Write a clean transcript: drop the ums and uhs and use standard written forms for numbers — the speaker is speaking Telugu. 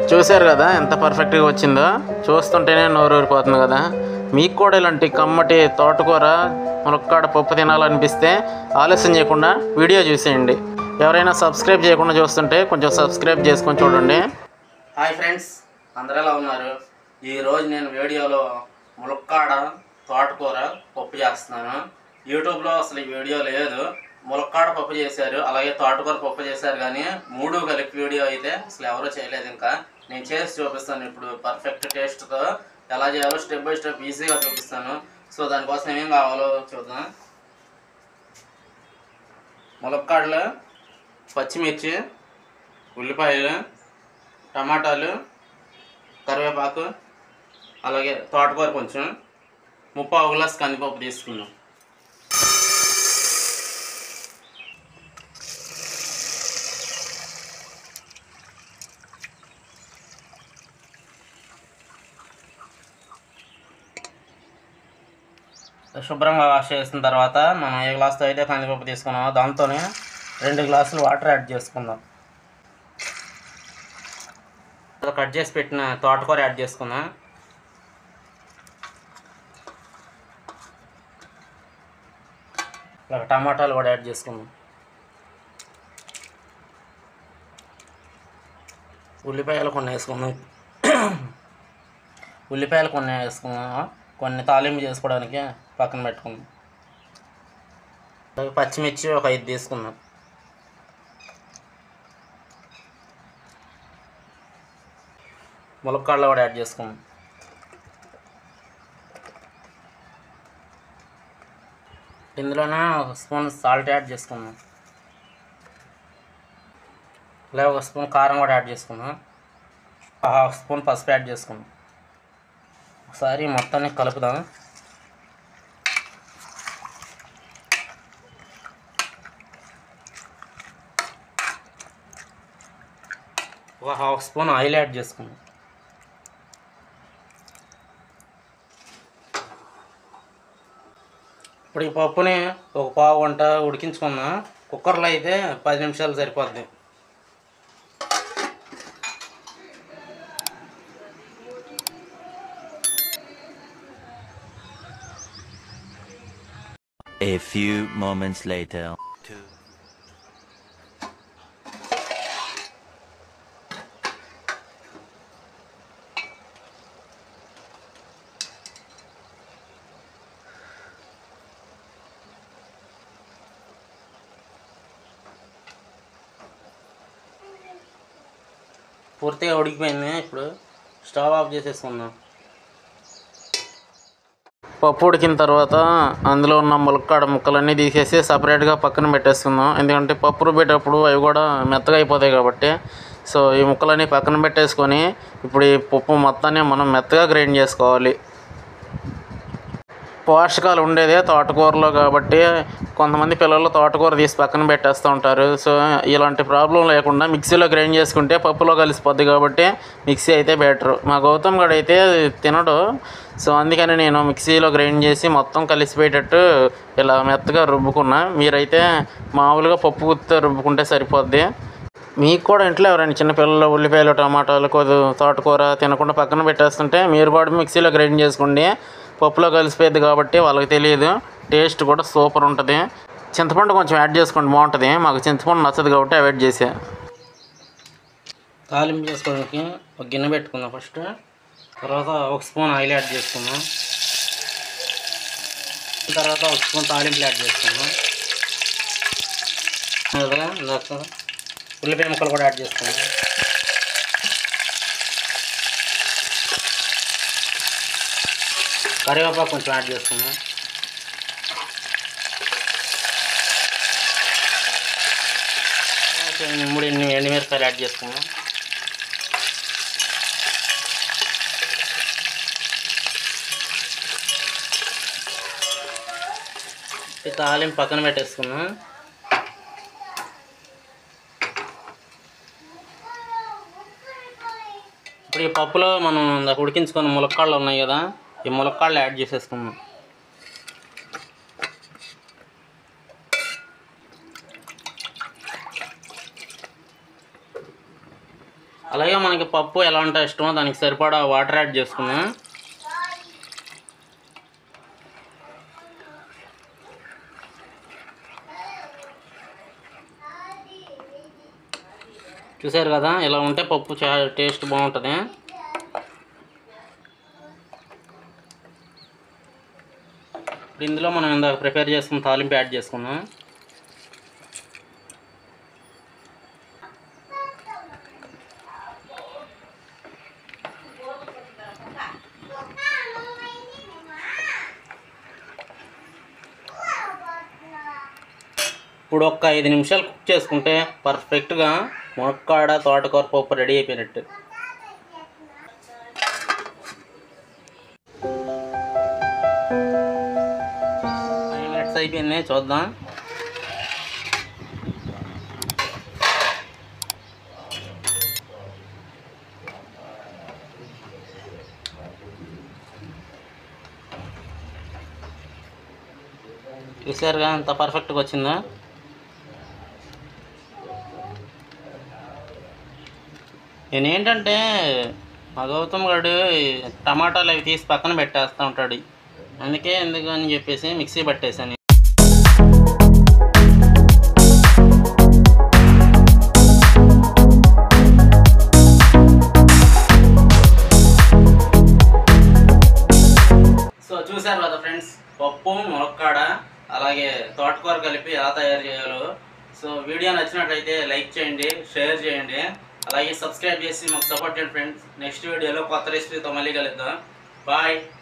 చూశారు కదా ఎంత పర్ఫెక్ట్గా వచ్చిందో, చూస్తుంటేనే నోరు ఊరిపోతుంది కదా. మీకు కూడా ఇలాంటి కమ్మటి తోటకూర ములక్కాడ పప్పు తినాలనిపిస్తే ఆలస్యం చేయకుండా వీడియో చూసేయండి. ఎవరైనా సబ్స్క్రైబ్ చేయకుండా చూస్తుంటే కొంచెం సబ్స్క్రైబ్ చేసుకొని చూడండి. హాయ్ ఫ్రెండ్స్, అందరూ ఎలా ఉన్నారు? ఈరోజు నేను వీడియోలో ములక్కాడ తోటకూర పప్పు చేస్తున్నాను. యూట్యూబ్లో అసలు ఈ వీడియో లేదు. ములక్కాడ పప్పు చేశారు, అలాగే తోటకూర పప్పు చేశారు, కానీ మూడు కలిపి వీడియో అయితే అసలు ఎవరూ చేయలేదు. ఇంకా నేను చేసి చూపిస్తాను ఇప్పుడు పర్ఫెక్ట్ టేస్ట్తో. ఎలా చేయాలో స్టెప్ బై స్టెప్ ఈజీగా చూపిస్తాను. సో దానికోసం ఏమేం కావాలో చూద్దాం. ములక్కాడలు, పచ్చిమిర్చి, ఉల్లిపాయలు, టమాటాలు, కరివేపాకు, అలాగే తోటకూర కొంచెం, 3/4 గ్లాస్ కందిపప్పు తీసుకున్నాం. శుభ్రంగా వాష్ చేసిన తర్వాత మనం ఏ గ్లాస్తో అయితే కందిపప్పు తీసుకున్నామో దాంతోనే 2 గ్లాసులు వాటర్ యాడ్ చేసుకుందాం. కట్ చేసి పెట్టిన తోటకూర యాడ్ చేసుకుందాం. ఇలా టమాటాలు కూడా యాడ్ చేసుకుందాం. ఉల్లిపాయలు కొన్ని వేసుకుందాం. కొన్ని తాలింపు చేసుకోవడానికి పక్కన పెట్టుకుందాం. పచ్చిమిర్చి ఒక 5 తీసుకుందాం. ములక్కాడలు కూడా యాడ్ చేసుకుందాం. ఇందులోనే 1 స్పూన్ సాల్ట్ యాడ్ చేసుకుందాం. అలాగే 1 స్పూన్ కారం కూడా యాడ్ చేసుకుందాం. 1/2 స్పూన్ పసుపు యాడ్ చేసుకుందాం. ఒకసారి మొత్తాన్ని కలుపుదాం. ఒక 1/2 స్పూన్ ఆయిల్ యాడ్ చేసుకుందాం. ఇప్పుడు ఈ పప్పుని ఒక పావు గంట ఉడికించుకుందాం. కుక్కర్లో అయితే 10 నిమిషాలు సరిపోద్ది. A few moments later. పూర్తిగా ఉడికిపోయింది. ఇప్పుడు స్టవ్ ఆఫ్ చేసేసుకుందాం. పప్పు ఉడికిన తర్వాత అందులో ఉన్న ములక్కాడ ముక్కలన్నీ తీసేసి సపరేట్గా పక్కన పెట్టేసుకుందాం. ఎందుకంటే పప్పు రుబ్బేటప్పుడు అవి కూడా మెత్తగా అయిపోతాయి కాబట్టి. సో ఈ ముక్కలన్నీ పక్కన పెట్టేసుకొని ఇప్పుడు ఈ పప్పు మొత్తాన్ని మనం మెత్తగా గ్రైండ్ చేసుకోవాలి. పోషకాలు ఉండేదే తోటకూరలో కాబట్టి కొంతమంది పిల్లలు తోటకూర తీసి పక్కన పెట్టేస్తూ ఉంటారు. సో ఇలాంటి ప్రాబ్లం లేకుండా మిక్సీలో గ్రైండ్ చేసుకుంటే పప్పులో కలిసిపోద్ది కాబట్టి మిక్సీ అయితే బెటరు. మా గౌతమ్ గడు అయితే తినడు. సో అందుకని నేను మిక్సీలో గ్రైండ్ చేసి మొత్తం కలిసిపోయేటట్టు ఇలా మెత్తగా రుబ్బుకున్నా. మీరైతే మామూలుగా పప్పు గుత్తితో రుబ్బుకుంటే సరిపోద్ది. మీకు కూడా ఇంట్లో ఎవరైనా చిన్నపిల్లలు ఉల్లిపాయలు, టమాటాలు, తోటకూర తినకుండా పక్కన పెట్టేస్తుంటే మీరు కూడా మిక్సీలో గ్రైండ్ చేసుకోండి. పప్పులో కలిసిపోయింది కాబట్టి వాళ్ళకి తెలియదు. టేస్ట్ కూడా సూపర్ ఉంటుంది. చింతపండు కొంచెం యాడ్ చేసుకోండి, బాగుంటుంది. మాకు చింతపండు నచ్చదు కాబట్టి అవాయిడ్ చేసా. తాలింపు చేసుకోవడానికి ఒక గిన్నె పెట్టుకుందాం ఫస్ట్. తర్వాత 1 స్పూన్ ఆయిల్ యాడ్ చేసుకుందాం. తర్వాత 1 స్పూన్ తాలింపులు యాడ్ చేసుకుందాం. ఉల్లిపాయ ముక్కలు కూడా యాడ్ చేసుకుందాం. కరివేపాకు కొంచెం యాడ్ చేసుకుందాం. మూడు ఎండుమిరపకాయలు యాడ్ చేసుకుందాం. ఈ తాలింపు పక్కన పెట్టేసుకుందాం. ఇప్పుడు ఈ పప్పులో మనం ఉడికించుకున్న ములక్కాడలు ఉన్నాయి కదా, ఈ ములక్కాడలు యాడ్ చేసేసుకుందాం. అలాగే మనకి పప్పు ఎలా ఉంటే ఇష్టమో దానికి సరిపడా వాటర్ యాడ్ చేసుకున్నాం. చూసారు కదా, ఇలా ఉంటే పప్పు చాలా టేస్ట్ బాగుంటుంది. ఇప్పుడు ఇందులో మనం ఇందాక ప్రిపేర్ చేసుకున్న తాలింపు యాడ్ చేసుకున్నాం. ఇప్పుడు ఒక 5 నిమిషాలు కుక్ చేసుకుంటే పర్ఫెక్ట్గా మునక్కాడ తోటకూర పప్పు రెడీ అయిపోయినట్టు. 5 మినిట్స్ అయిపోయింది, చూద్దాం. చూసారుగా ఎంత పర్ఫెక్ట్గా వచ్చిందో. నేనేంటంటే మా గౌతమ్ గారు టమాటాలు అవి తీసి పక్కన పెట్టేస్తూ ఉంటాడు, అందుకే ఎందుకు అని చెప్పేసి మిక్సీ పట్టేసాను. సో చూసారు కదా ఫ్రెండ్స్, పప్పు మునక్కాడ అలాగే తోటకూర కలిపి ఎలా తయారు చేయాలో. సో వీడియో నచ్చినట్లయితే లైక్ చేయండి, షేర్ చేయండి, అలాగే సబ్స్క్రైబ్ చేసి మాకు సపోర్ట్ చేయండి ఫ్రెండ్స్. నెక్స్ట్ వీడియోలో కొత్త రెసిపీతో మళ్ళీ కలుద్దాం. బాయ్.